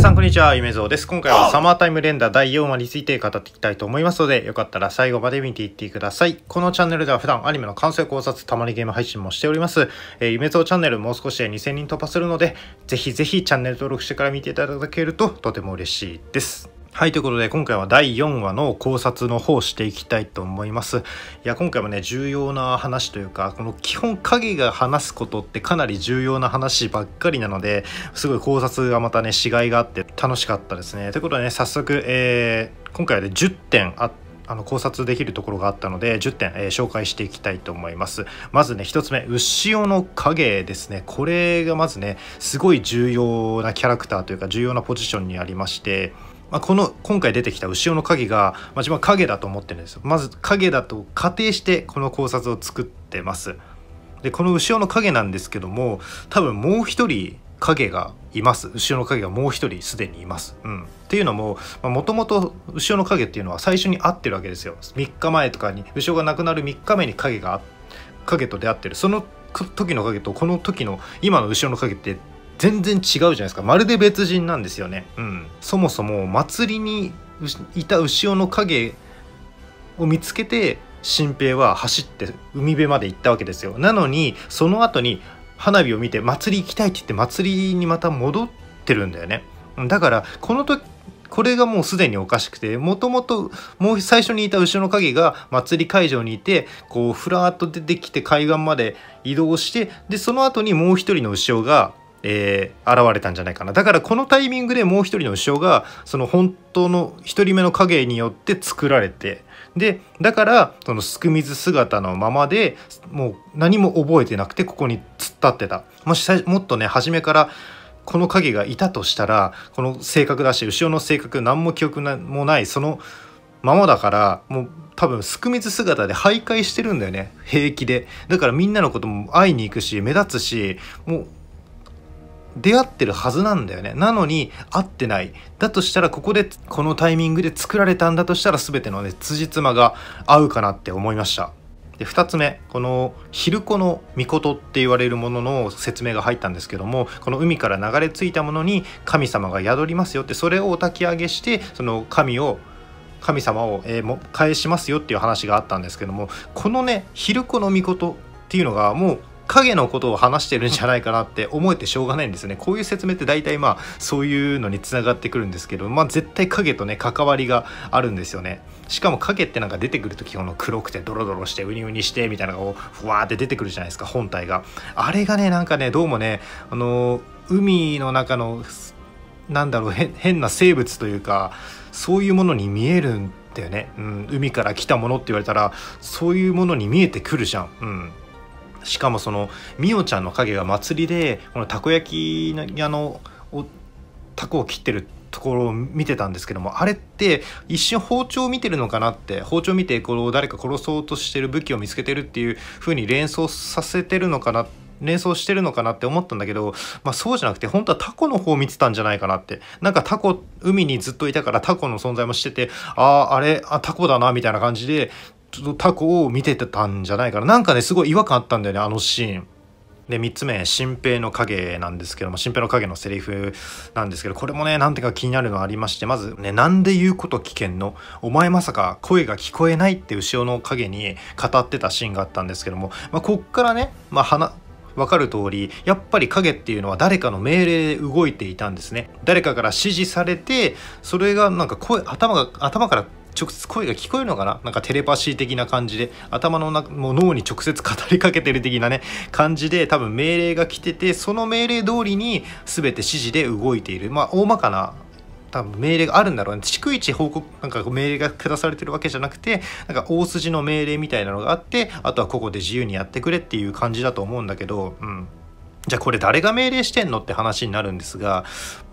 さんこんにちは、ゆめぞうです。今回はサマータイム連打第4話について語っていきたいと思いますので、よかったら最後まで見ていってください。このチャンネルでは普段アニメの感想や考察、たまにゲーム配信もしております。ゆめぞうチャンネルもう少しで2000人突破するので、ぜひぜひチャンネル登録してから見ていただけるととても嬉しいです。はい、ということで今回は第4話の考察の方をしていきたいと思います。いや、今回もね、重要な話というか、この基本影が話すことってかなり重要な話ばっかりなので、すごい考察がまたね、しがいがあって楽しかったですね。ということでね、早速、今回はね、10点考察できるところがあったので10点、紹介していきたいと思います。まずね、1つ目、牛尾の影ですね。これがまずね、すごい重要なキャラクターというか重要なポジションにありまして、今回出てきた牛尾の影が、自分は影だと思ってるんですよ。まず影だと仮定してこの考察を作ってます。でこの牛尾の影なんですけども、多分もう一人影がいます。牛尾の影がもう一人すでにいます。っていうのももともと牛尾の影っていうのは最初に会ってるわけですよ。3日前とかに、牛尾が亡くなる3日目に影と出会ってる。その時の影とこの時の今の牛尾の影って全然違うじゃないですか。まるで別人なんですよね。そもそも祭りにいた牛尾の影を見つけて新平は走って海辺まで行ったわけですよ。なのにその後に花火を見て祭り行きたいって言って祭りにまた戻ってるんだよね。だからこれがもうすでにおかしくて、もともともう最初にいた牛尾の影が祭り会場にいて、こうふらっと出てきて海岸まで移動して、でその後にもう一人の牛尾が現れたんじゃないかな。だからこのタイミングでもう一人の牛尾がその本当の一人目の影によって作られて、でだからそのすく水姿のままでもう何も覚えてなくてここに突っ立ってた。もっとね、初めからこの影がいたとしたら、この性格だし、牛尾の性格何も記憶もないそのままだから、もう多分すく水姿で徘徊してるんだよね、平気で。だからみんなのことも会いに行くし目立つし、もう出会ってるはずなんだよね。なのに会ってない。だとしたらこのタイミングで作られたんだとしたら、全てのね辻褄が合うかなって思いました。で2つ目、この昼子の命って言われるものの説明が入ったんですけども、この海から流れ着いたものに神様が宿りますよって、それをお焚き上げしてその神様を返しますよっていう話があったんですけども、このね昼子の命っていうのがもう影のことを話してるんじゃないかなって思えてしょうがないんですよね。こういう説明って大体そういうのにつながってくるんですけど、絶対影とね関わりがあるんですよね。しかも影ってなんか出てくる時、この黒くてドロドロしてウニウニしてみたいなのがふわーって出てくるじゃないですか、本体が。あれがねなんかね、どうもね海の中の変な生物というか、そういうものに見えるんだよね。海から来たものって言われたらそういうものに見えてくるじゃん。しかもそのみおちゃんの影が祭りでこのたこ焼き屋のタコを切ってるところを見てたんですけども、あれって一瞬包丁を見てるのかなって、包丁を見て誰か殺そうとしてる武器を見つけてるっていう風に連想してるのかなって思ったんだけど、そうじゃなくて本当はタコの方を見てたんじゃないかなって。なんかタコ、海にずっといたからタコの存在もしてて、タコだなみたいな感じでちょっとタコを見てたんじゃないかな。なんかねすごい違和感あったんだよね、あのシーンで。3つ目、新平の影なんですけども、新平の影のセリフなんですけど、これもねなんてか気になるのがありまして、まずね、なんで言うこと聞けんの、お前まさか声が聞こえないって後ろの影に語ってたシーンがあったんですけども、こっからね分かる通り、やっぱり影っていうのは誰かの命令で動いていたんですね。誰かから指示されて、それがなんか頭から直接声が聞こえるのかな、なんかテレパシー的な感じで頭の中もう脳に直接語りかけてる的なね感じで、多分命令が来てて、その命令通りに全て指示で動いている、大まかな多分命令があるんだろうね。逐一なんか命令が下されてるわけじゃなくて、なんか大筋の命令みたいなのがあって、あとはここで自由にやってくれっていう感じだと思うんだけど、じゃあこれ誰が命令してんのって話になるんですが、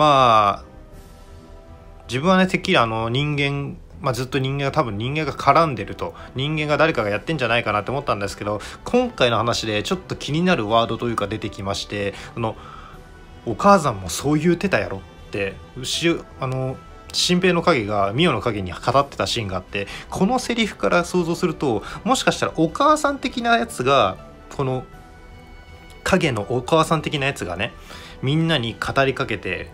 自分はねてっきり人間、ずっと人間が絡んでると、人間が誰かがやってんじゃないかなって思ったんですけど、今回の話でちょっと気になるワードというか出てきまして、お母さんもそう言うてたやろって新平の影がミオの影に語ってたシーンがあって、このセリフから想像すると、もしかしたらお母さん的なやつが、この影のお母さん的なやつがねみんなに語りかけて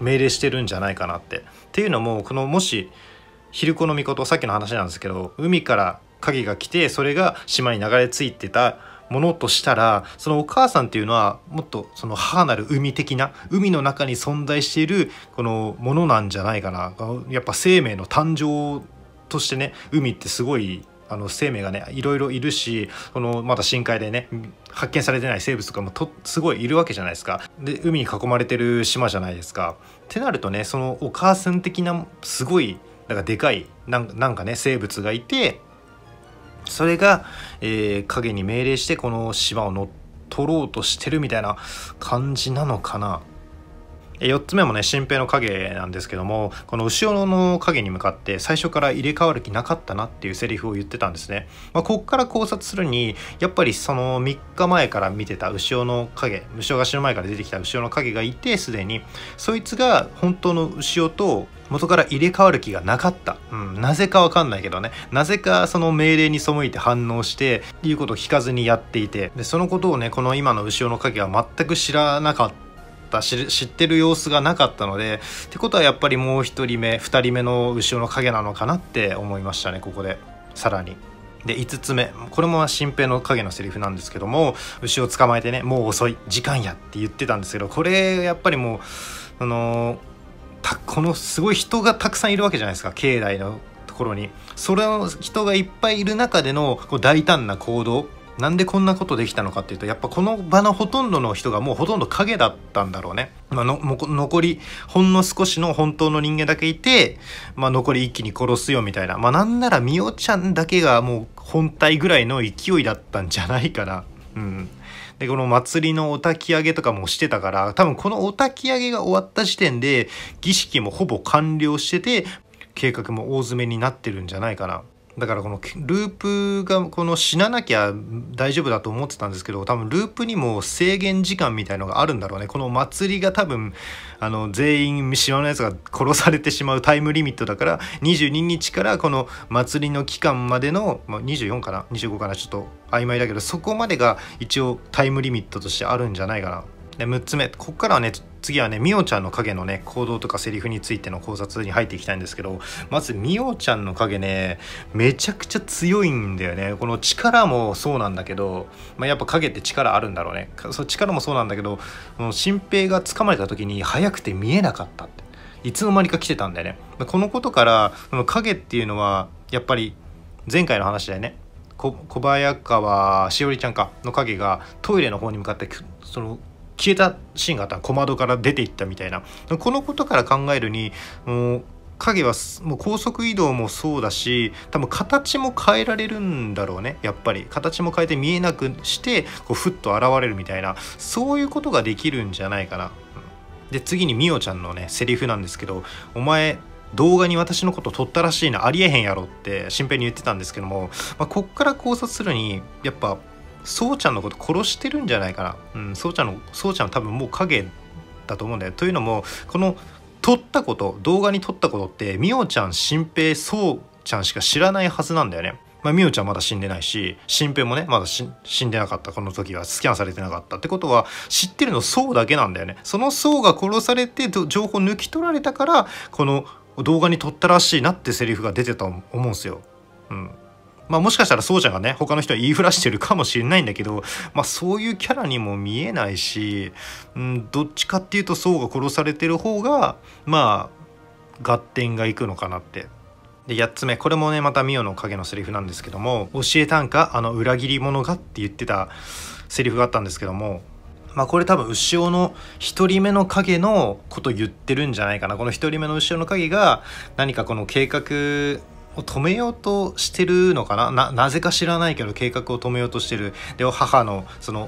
命令してるんじゃないかなって。っていうのもこのもし昼子の命、さっきの話なんですけど、海から影が来てそれが島に流れ着いてたものとしたら、そのお母さんっていうのはもっとその母なる海的な、海の中に存在しているこのものなんじゃないかな。やっぱ生命の誕生としてね、海ってすごい生命がねいろいろいるし、このまだ深海でね発見されてない生物とかもすごいいるわけじゃないですか。で海に囲まれてる島じゃないですか。ってなるとね、そのお母さん的なすごいなんかでかいなんかね生物がいて、それが、影に命令してこの島を乗っ取ろうとしてるみたいな感じなのかな。4つ目もね新平の影なんですけども、この牛尾の影に向かって最初から入れ替わる気なかったなっていうセリフを言ってたんですね。こっから考察するに、やっぱりその3日前から見てた牛尾の影、牛尾が死ぬ前から出てきた牛尾の影がいて、すでにそいつが本当の牛尾と元から入れ替わる気がなかった、なぜかわかんないけどね、なぜかその命令に背いて反応して言うことを聞かずにやっていて、でそのことをねこの今の牛尾の影は全く知らなかった、知ってる様子がなかったので、ってことはやっぱりもう1人目2人目の後ろの影なのかなって思いましたね、ここでさらに。で5つ目、これも新平の影のセリフなんですけども、牛を捕まえてね、もう遅い時間やって言ってたんですけど、これやっぱりもうこのすごい人がたくさんいるわけじゃないですか、境内のところに。それの人がいっぱいいる中での大胆な行動、なんでこんなことできたのかっていうと、やっぱこの場のほとんどの人がもうほとんど影だったんだろうね。残りほんの少しの本当の人間だけいて、残り一気に殺すよみたいな、なんならみおちゃんだけがもう本体ぐらいの勢いだったんじゃないかな。でこの祭りのお焚き上げとかもしてたから、多分このお焚き上げが終わった時点で儀式もほぼ完了してて、計画も大詰めになってるんじゃないかな。だからこのループがこの死ななきゃ大丈夫だと思ってたんですけど、多分ループにも制限時間みたいのがあるんだろうね。この祭りが多分全員島のやつが殺されてしまうタイムリミットだから、22日からこの祭りの期間までの、24かな25かな、ちょっと曖昧だけど、そこまでが一応タイムリミットとしてあるんじゃないかな。で6つ目、ここからはね次はねみおちゃんの影のね行動とかセリフについての考察に入っていきたいんですけど、まずみおちゃんの影ねめちゃくちゃ強いんだよね。この力もそうなんだけど、やっぱ影って力あるんだろうね。そ力もそうなんだけど、新平が掴まれた時に速くて見えなかったって、いつの間にか来てたんだよね。このことからこの影っていうのはやっぱり前回の話だよね、小早川しおりちゃんかの影がトイレの方に向かって消えたシーンがあった、小窓から出ていったみたいな。このことから考えるに、影はもう高速移動もそうだし、多分形も変えられるんだろうね。やっぱり形も変えて見えなくしてふっと現れるみたいな、そういうことができるんじゃないかな。で次にみおちゃんのねセリフなんですけど、お前動画に私のこと撮ったらしいな、ありえへんやろって新平に言ってたんですけども、こっから考察するにやっぱそうちゃんのこと殺してるんじゃないかな。そうちゃんは多分もう影だと思うんだよ。というのもこの撮ったこと、動画に撮ったことってみおちゃん、新平、そうちゃんしか知らないはずなんだよね。みおちゃんまだ死んでないし、新平もねまだ死んでなかった。この時はスキャンされてなかったってことは、知ってるのそうだけなんだよね。そのそうが殺されて情報抜き取られたから、この動画に撮ったらしいなってセリフが出てたと思うんですよ。もしかしたらそうちゃんがね他の人は言いふらしてるかもしれないんだけど、そういうキャラにも見えないし、どっちかっていうとそうが殺されてる方が合点がいくのかなって。で8つ目、これもねまたミオの影のセリフなんですけども、教えたんか裏切り者がって言ってたセリフがあったんですけども、これ多分牛尾の1人目の影のこと言ってるんじゃないかな。この1人目の牛尾の影が何かこの計画を止めようとしてるのかな。なぜか知らないけど計画を止めようとしてる。で母の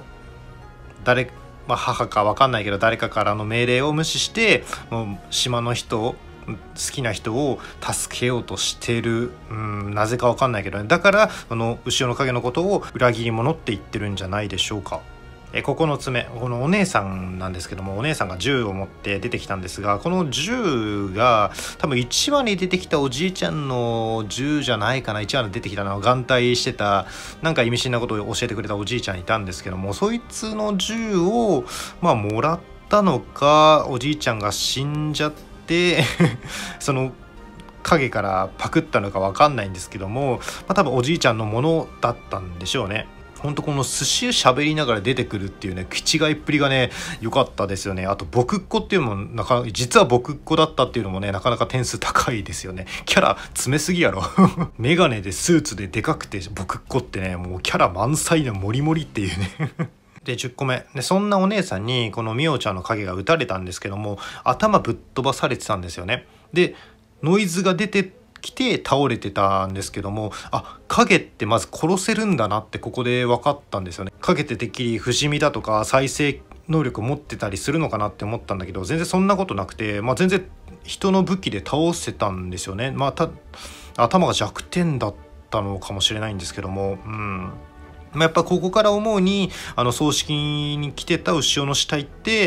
母か分かんないけど誰かからの命令を無視してもう島の人を好きな人を助けようとしてる。なぜか分かんないけどね。だから牛尾の影のことを裏切り者って言ってるんじゃないでしょうか。9つ目、このお姉さんなんですけども、お姉さんが銃を持って出てきたんですが、この銃が多分1話に出てきたおじいちゃんの銃じゃないかな。1話に出てきたのは眼帯してたなんか意味深なことを教えてくれたおじいちゃんいたんですけども、そいつの銃をもらったたのか、おじいちゃんが死んじゃってその影からパクったのか分かんないんですけども、多分おじいちゃんのものだったんでしょうね。ほんとこの寿司喋りながら出てくるっていうね、気違いっぷりがね良かったですよね。あと僕っ子っていうのも実は僕っ子だったっていうのもね、なかなか点数高いですよね。キャラ詰めすぎやろメガネでスーツででかくて僕っ子ってね、もうキャラ満載なモリモリっていうねで10個目で、そんなお姉さんにこのみおちゃんの影が撃たれたんですけども、頭ぶっ飛ばされてたんですよね。でノイズが出てきて倒れてたんですけども、影ってまず殺せるんだなってここで分かったんですよね。影っててっきり不死身だとか再生能力持ってたりするのかなって思ったんだけど、全然そんなことなくて、全然人の武器で倒せたんですよね。頭が弱点だったのかもしれないんですけども、やっぱここから思うに、葬式に来てた牛尾の死体って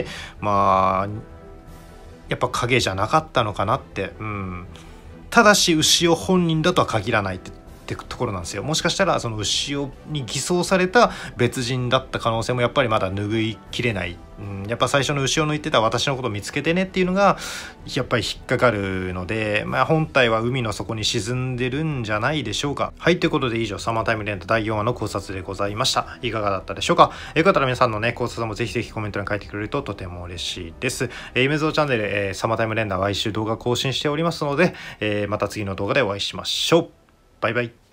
やっぱ影じゃなかったのかなって、ただし牛尾本人だとは限らないってところなんですよ。もしかしたらその牛尾に偽装された別人だった可能性もやっぱりまだ拭いきれない、やっぱ最初の牛尾の言ってた私のこと見つけてねっていうのがやっぱり引っかかるので、本体は海の底に沈んでるんじゃないでしょうか。はい、ということで以上サマータイムレンタ第4話の考察でございました。いかがだったでしょうか。よかったら皆さんのね考察もぜひぜひコメントに書いてくれるととても嬉しいです。夢蔵チャンネル、サマータイムレンダー毎週動画更新しておりますので、また次の動画でお会いしましょう。バイバイ。